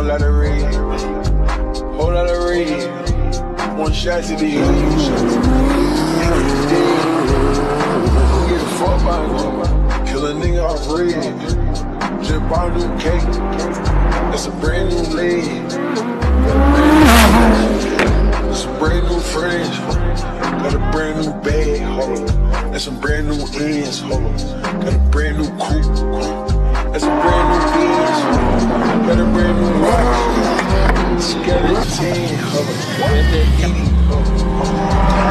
lot of red, whole lot of red. One shot to the head, get the fuck by kill a nigga off red. Just bought a new cake, that's a brand new leg. That's a brand new fridge, got a brand new bag, hold on. That's some brand new ends, hold on. Got a brand new coupe, that's a brand new Benz, got a brand new watch. Skeleton, hold on. What that eating, hold on.